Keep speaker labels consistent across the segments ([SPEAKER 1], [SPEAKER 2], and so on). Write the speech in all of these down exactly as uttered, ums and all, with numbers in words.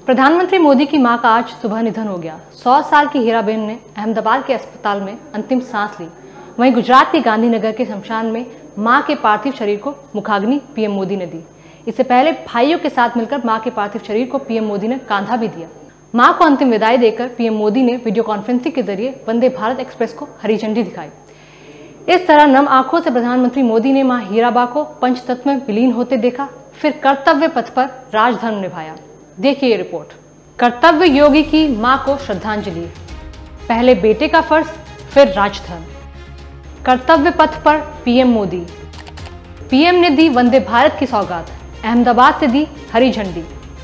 [SPEAKER 1] प्रधानमंत्री मोदी की मां का आज सुबह निधन हो गया। सौ साल की हीराबेन ने अहमदाबाद के अस्पताल में अंतिम सांस ली। वहीं गुजरात के गांधीनगर के शमशान में मां के पार्थिव शरीर को मुखाग्नि पीएम मोदी ने दी। इससे पहले भाइयों के साथ मिलकर मां के पार्थिव शरीर को पीएम मोदी ने कांधा भी दिया। मां को अंतिम विदाई देकर पीएम मोदी ने वीडियो कॉन्फ्रेंसिंग के जरिए वंदे भारत एक्सप्रेस को हरी झंडी दिखाई। इस तरह नम आंखों से प्रधानमंत्री मोदी ने मां हीराबा को पंचतत्व में विलीन होते देखा, फिर कर्तव्य पथ पर राजधर्म निभाया। देखिए ये रिपोर्ट। कर्तव्य योगी की मां को श्रद्धांजलि, पहले बेटे का फर्ज फिर राजधर्म। कर्तव्य पथ पर पीएम मोदी, पीएम ने दी वंदे भारत की सौगात, अहमदाबाद से दी हरी झंडी।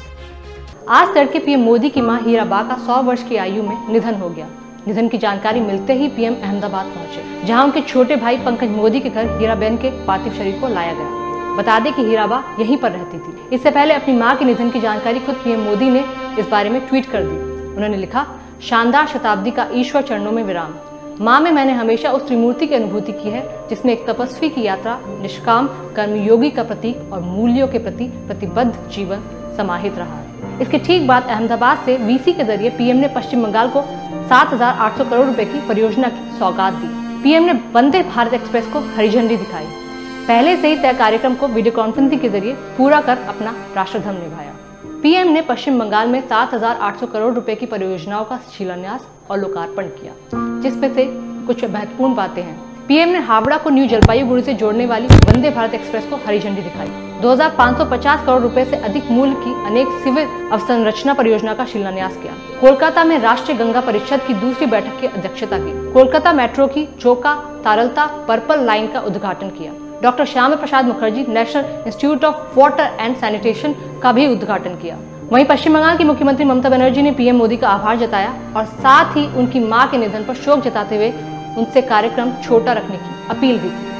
[SPEAKER 1] आज तड़के पीएम मोदी की मां हीराबा का सौ वर्ष की आयु में निधन हो गया। निधन की जानकारी मिलते ही पीएम अहमदाबाद पहुंचे, जहां उनके छोटे भाई पंकज मोदी के घर हीराबेन के पार्थिव शरीर को लाया गया। बता दें कि हीराबा यहीं पर रहती थी। इससे पहले अपनी मां के निधन की जानकारी खुद पीएम मोदी ने इस बारे में ट्वीट कर दी। उन्होंने लिखा, शानदार शताब्दी का ईश्वर चरणों में विराम। मां में मैंने हमेशा उस त्रिमूर्ति की अनुभूति की है जिसमें एक तपस्वी की यात्रा, निष्काम कर्मयोगी का प्रतीक और मूल्यों के प्रति प्रतिबद्ध जीवन समाहित रहा है। इसके ठीक बाद अहमदाबाद से वीसी के जरिए पीएम ने पश्चिम बंगाल को सात हजार आठ सौ करोड़ रुपए की परियोजना की सौगात दी। पीएम ने वंदे भारत एक्सप्रेस को हरी झंडी दिखाई। पहले से ही तय कार्यक्रम को वीडियो कॉन्फ्रेंसिंग के जरिए पूरा कर अपना राष्ट्रधर्म निभाया। पीएम ने पश्चिम बंगाल में सात हजार आठ सौ करोड़ रुपए की परियोजनाओं का शिलान्यास और लोकार्पण किया, जिसमें से कुछ महत्वपूर्ण बातें हैं। पीएम ने हावड़ा को न्यू जलपाईगुड़ी से जोड़ने वाली वंदे भारत एक्सप्रेस को हरी झंडी दिखाई। दो हजार पाँच सौ पचास करोड़ रुपए से अधिक मूल्य की अनेक सिविल अवसंरचना परियोजना का शिलान्यास किया। कोलकाता में राष्ट्रीय गंगा परिषद की दूसरी बैठक की अध्यक्षता की। कोलकाता मेट्रो की चोका तारलता पर्पल लाइन का उद्घाटन किया। Doctor Shyama Prasad Mukherjee national institute of water and sanitation का भी उद्घाटन किया। वहीं पश्चिम बंगाल की मुख्यमंत्री ममता बनर्जी ने पीएम मोदी का आभार जताया और साथ ही उनकी मां के निधन पर शोक जताते हुए उनसे कार्यक्रम छोटा रखने की अपील भी की।